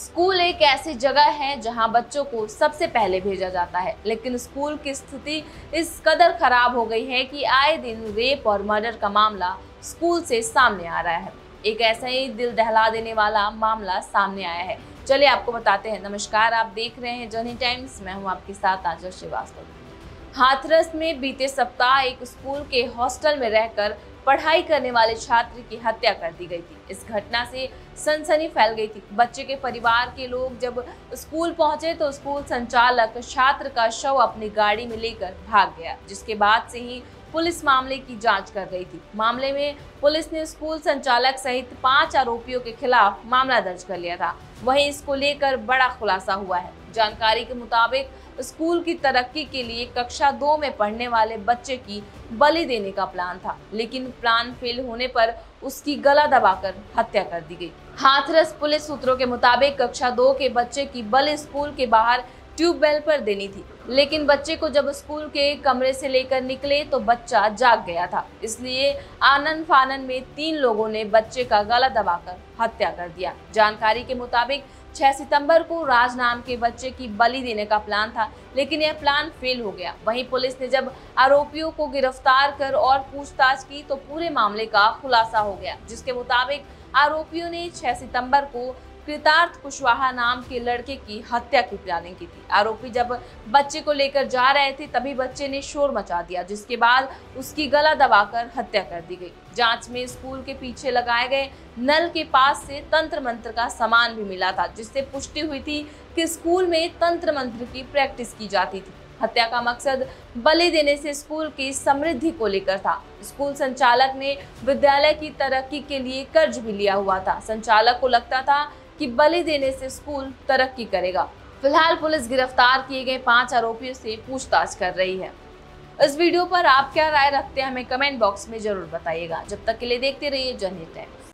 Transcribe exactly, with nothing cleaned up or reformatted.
School एक ऐसी जगह है जहां बच्चों को सबसे पहले भेजा जाता है, लेकिन स्कूल की स्थिति इस कदर खराब हो गई है कि आए दिन रेप और मर्डर का मामला स्कूल से सामने आ रहा है। एक ऐसा ही दिल दहला देने वाला मामला सामने आया है। चलिए आपको बताते हैं। नमस्कार, आप देख रहे हैं जर्नी टाइम्स। मैं हूं आपके साथ आंचल श्रीवास्तव। हाथरस में बीते सप्ताह एक स्कूल के हॉस्टल में रहकर पढ़ाई करने वाले छात्र की हत्या कर दी गई थी। इस घटना से सनसनी फैल गई थी। बच्चे के परिवार के लोग जब स्कूल पहुंचे तो स्कूल संचालक छात्र का शव अपनी गाड़ी में लेकर भाग गया, जिसके बाद से ही पुलिस मामले की जांच कर रही थी। मामले में पुलिस ने स्कूल संचालक सहित पांच आरोपियों के खिलाफ मामला दर्ज कर लिया था। वहीं इसको लेकर बड़ा खुलासा हुआ है। जानकारी के मुताबिक स्कूल की तरक्की के लिए कक्षा दो में पढ़ने वाले बच्चे की बलि देने का प्लान था, लेकिन प्लान फेल होने पर उसकी गला दबाकर हत्या कर दी गई। हाथरस पुलिस सूत्रों के मुताबिक कक्षा दो के बच्चे की बलि स्कूल के बाहर ट्यूबवेल पर देनी थी, लेकिन बच्चे को जब स्कूल के कमरे से लेकर निकले तो बच्चा जाग गया था। इसलिए आनन फानन में तीन लोगों ने बच्चे का गला दबाकर हत्या कर दिया। जानकारी के मुताबिक छह सितंबर को राज नाम के बच्चे की बलि देने का प्लान था, लेकिन यह प्लान फेल हो गया। वहीं पुलिस ने जब आरोपियों को गिरफ्तार कर और पूछताछ की तो पूरे मामले का खुलासा हो गया, जिसके मुताबिक आरोपियों ने छह सितंबर को कृतार्थ कुशवाहा नाम के लड़के की हत्या की प्लानिंग की थी। आरोपी जब बच्चे को लेकर जा रहे थे तभी बच्चे ने शोर मचा दिया, जिसके बाद उसकी गला दबाकर हत्या कर दी गई। जांच में स्कूल के पीछे लगाए गए नल के पास से तंत्र मंत्र का सामान भी मिला था, जिससे पुष्टि हुई थी कि स्कूल में तंत्र मंत्र की प्रैक्टिस की जाती थी। हत्या का मकसद बलि देने से स्कूल की समृद्धि को लेकर था। स्कूल संचालक ने विद्यालय की तरक्की के लिए कर्ज भी लिया हुआ था। संचालक को लगता था कि बलि देने से स्कूल तरक्की करेगा। फिलहाल पुलिस गिरफ्तार किए गए पांच आरोपियों से पूछताछ कर रही है। इस वीडियो पर आप क्या राय रखते हैं, हमें कमेंट बॉक्स में जरूर बताइएगा। जब तक के लिए देखते रहिए जर्नी टाइम्स।